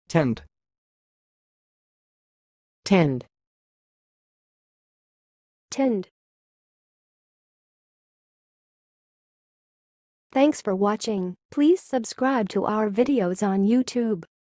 Tend. Tend. Tend. Thanks for watching. Please subscribe to our videos on YouTube.